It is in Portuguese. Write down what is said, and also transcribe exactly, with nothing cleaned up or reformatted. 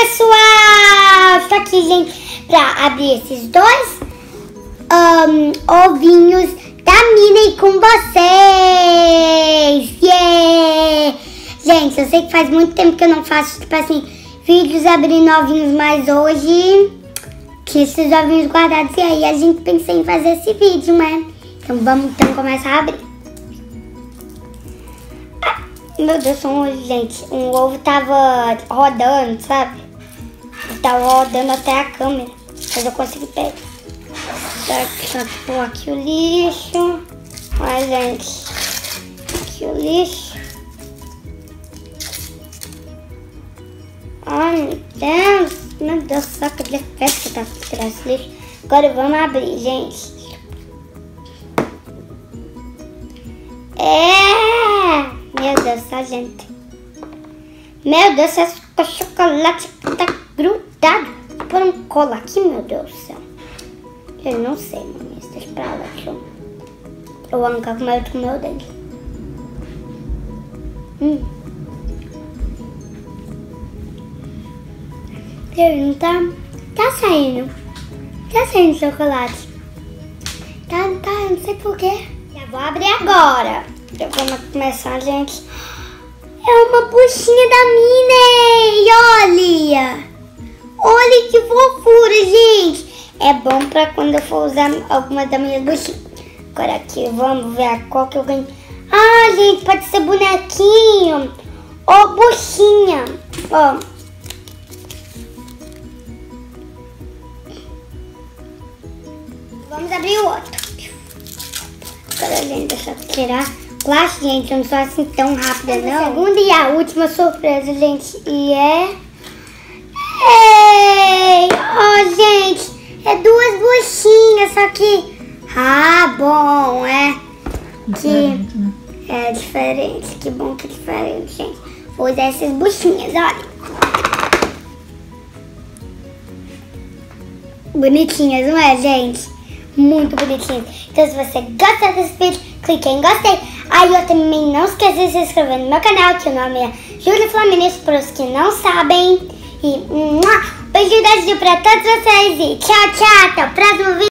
pessoal! Estou aqui, gente, para abrir esses dois um, ovinhos da Minnie com vocês! Yeah! Gente, eu sei que faz muito tempo que eu não faço, tipo assim, vídeos abrindo ovinhos, mas hoje tinha esses ovinhos guardados e aí a gente pensou em fazer esse vídeo, né? Então vamos então começar a abrir. Meu Deus, hoje, gente, um ovo tava rodando, sabe? Tava rodando até a câmera, mas eu consegui pegar. Só que pôr aqui o lixo. Olha, gente, aqui o lixo. Ai, meu Deus, meu Deus, só que de festa que tá tirando esse lixo. Agora vamos abrir, gente. É! Meu Deus, tá, gente? Meu Deus, esse chocolate tá grudado por um cola aqui, meu Deus do céu. Eu não sei, mãe. Deixa pra lá, deixa eu... Eu vou arrancar com o meu, com o meu dedo. Hum. Não tá... Tá saindo. Tá saindo chocolate. Tá, tá, eu não sei porquê. Já vou abrir agora. Já vamos começar, gente. É uma buchinha da Minnie. Olha. Olha que fofura, gente. É bom pra quando eu for usar alguma das minhas buchinhas. Agora aqui, vamos ver a qual que eu ganho. Ah, gente, pode ser bonequinho. Ou buchinha. Ó. Vamos abrir o outro. Agora, gente, deixa eu tirar. Claro, gente, eu não sou assim tão rápida, não. A segunda e a última surpresa, gente. E é... Ei! Oh, gente, é duas buchinhas, só que... Ah, bom, é... Que... É diferente. Que bom que é diferente, gente. Vou usar essas buchinhas, olha. Bonitinhas, não é, gente? Muito bonitinhas. Então, se você gosta desse vídeo, clique em gostei. Aí eu também não esqueça de se inscrever no meu canal, que o nome é Júlia Flaminense, para os que não sabem. E um beijo da Ju pra todos vocês e tchau, tchau, até o próximo vídeo.